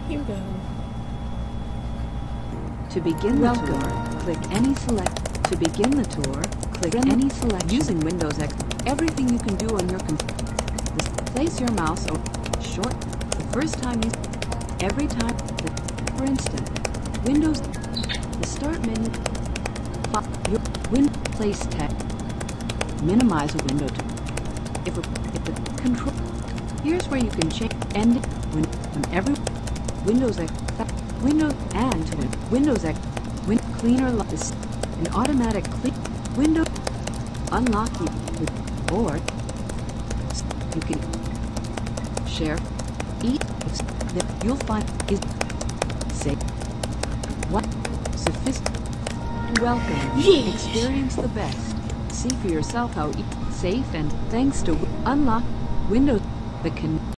Here we go. To begin the tour, click any select. To begin the tour, click any select. Using Windows X, everything you can do on your computer. Place your mouse over short. The first time you, every time. For instance, Windows. The start menu. Your place text. Minimize a window. If the control. Here's where you can change end when every Windows X. Windows and to Windows X. Cleaner this an automatic clean window unlock you with or you can share eat that you'll find is safe what sophisticated welcome experience the best see for yourself how safe and thanks to unlock Windows the can